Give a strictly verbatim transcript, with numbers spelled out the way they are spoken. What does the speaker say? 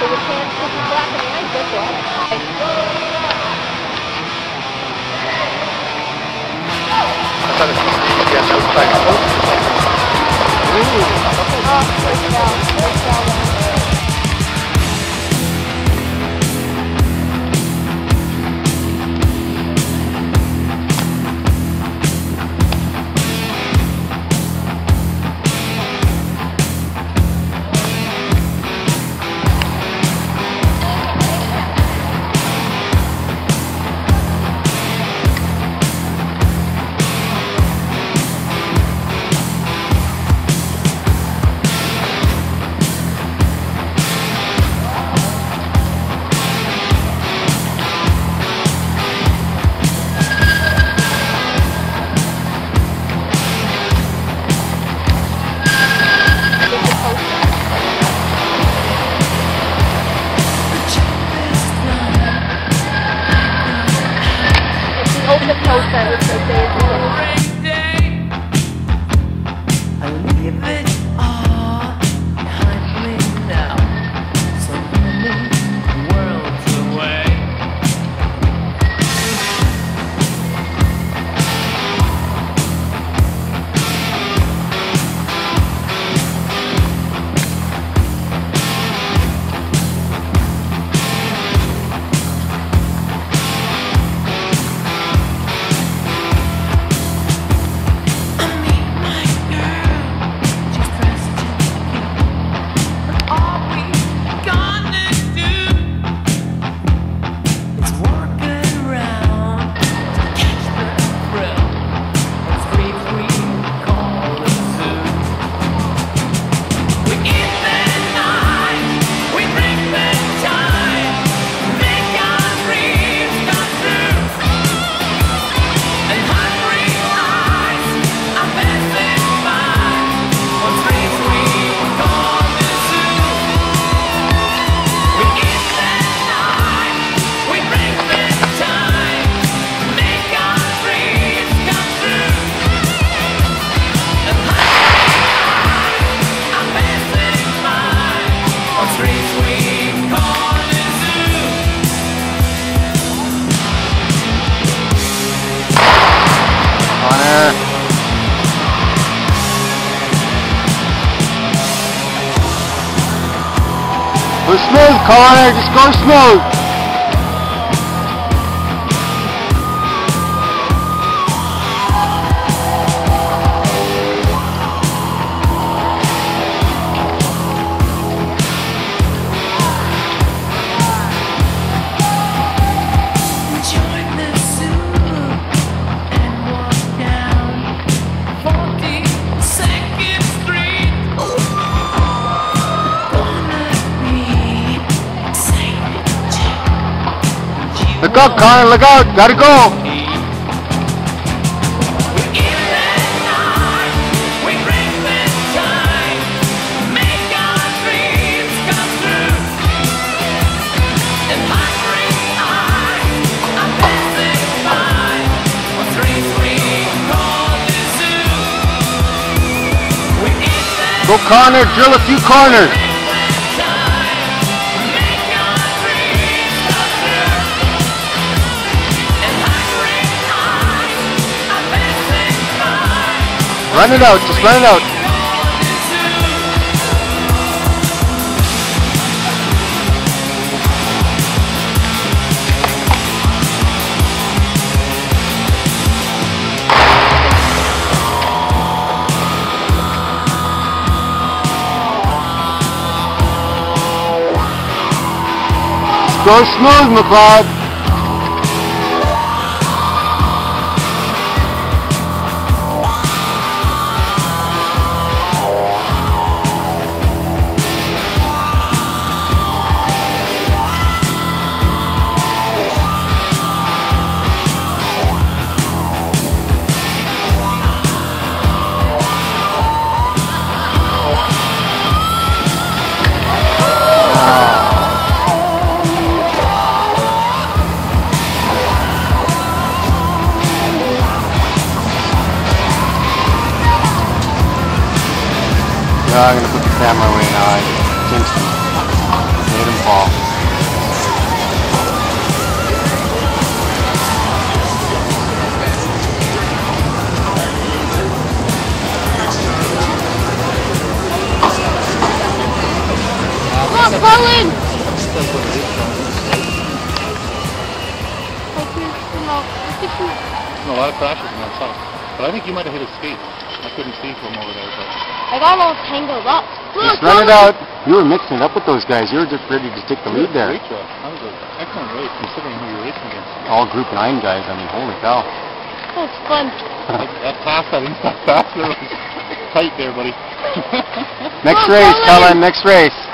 so you can't just black and white this way. I thought it was supposed to be on the outside. Ooh. Oh, first down, first down. Open the post that was so I leave it all behind me now, so many worlds away. Go smooth, Connor, just go smooth. Look up, Connor, look out, gotta go. Go, Connor, drill a few corners. Run it out, just run it out. Go smooth, McLeod. Yeah, I'm gonna put the camera away now. I jinxed it. made him fall. Come on, Colin! A lot of crashes in that south. But I think you might have hit his skate. I couldn't see from over there. But I got all tangled up. Look, Just run it out. You were mixing it up with those guys. You were just ready to take the lead there. Great job. That was an excellent race considering who you're racing against. All group nine guys. I mean, holy cow. That was fun. that, that pass, I think that pass there was tight there, buddy. Next Come on, race, Colin. Colin. Next race.